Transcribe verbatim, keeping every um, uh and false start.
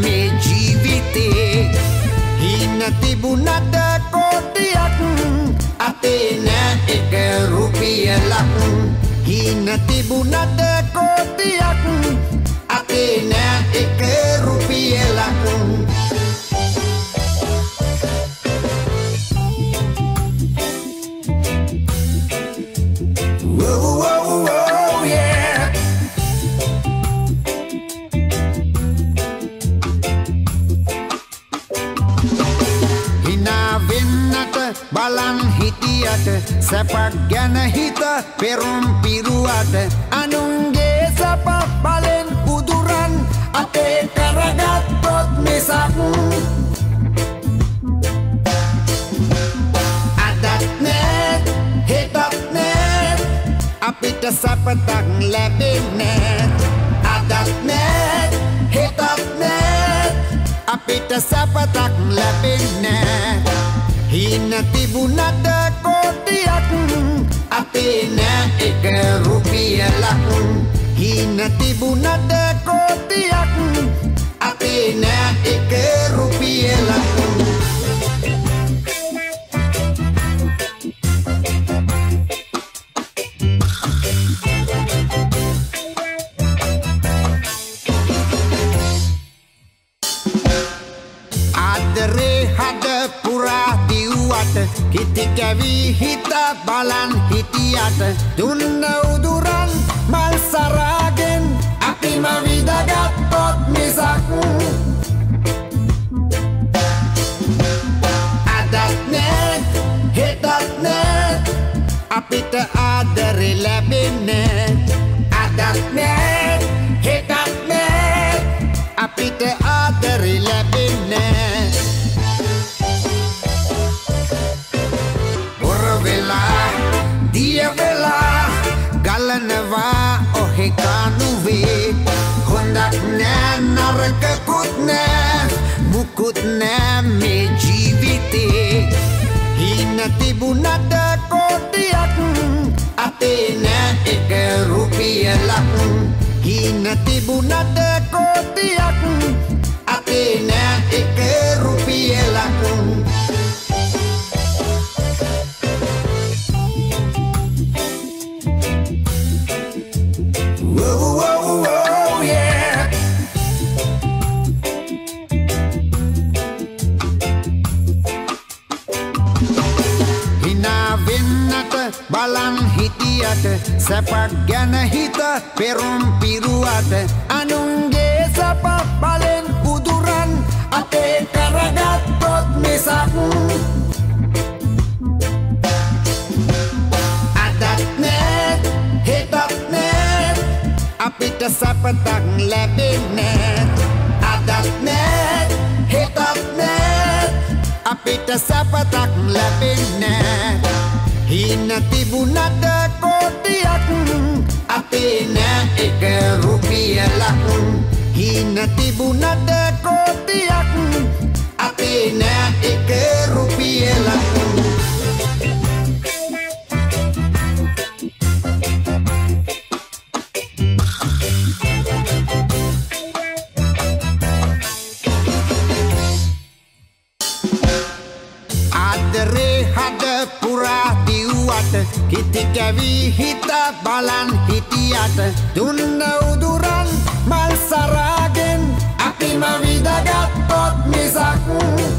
මේ ජීවිතේ හින තිබුණට කෝටියක් අතේ නෑ එක රුපියලක් හින තිබුණට කෝටියක් අතේ නෑ එක රුපියලක් බලන් හිටියට සැපක් ගැන හිත පෙරුම් පිරුවට අනුන්ගේ සැප බලෙන් උදුරන් අපේ කරගත්තොත් මිසක් අදත් නෑ හෙටත් නෑ අපිට සැපතක් ලැබෙන්නේ අදත් නෑ හෙටත් නෑ අපිට සැපතක් ලැබෙන්නේ හින තිබුණට කෝටියක් අපේ නෑ එක රුපියලක් හින තිබුණට කෝටියක් අපේ නෑ එක රුපියලක් ආදරේ හද පුරා කිති කැවී හිත බලන් හිටියට දුන්න උදුරන් මල් සරාගෙන් අපිම විදගත්තොත් මිසක් අදත් නෑ හෙටත් නෑ අපිට ආදරේ ලැබෙන්නේ අදත් නෑ හෙටත් නෑ අපිට ආදරේ ලැබෙන්නේ දිය වෙලා ගලනවා ඔහෙ කානුවේ හොඳක් නෑ නරකකුත් නෑ මුකුත් නෑ මේ ජීවිතේ හින තිබුණට කෝටියක් අතේ නෑ එක රුපියලක් හින තිබුණට කෝටියක් අතේ නෑ එක රුපියලක් බලන් හිටියට සැපක් ගැන හිත පෙරුම් පිරුවට අනුන්ගේ සැප බලෙන් උදුරන් අපේ කරගත්තොත් මිසක් අදත් නෑ හෙටත් නෑ අපිට සැපතක් ලැබෙන්නේ අදත් නෑ හෙටත් නෑ අපිට සැපතක් ලැබෙන්නේ හින තිබුණට කෝටියක් අපේ නෑ එක රුපියලක් හින තිබුණට කෝටියක් අපේ නෑ එක රුපියලක් ආදරේ හද පුරා කිති කැවී හිත බලන් හිටියට දුන්න උදුරන් මල් සරාගෙන් අපිම විදගත්තොත් මිසක්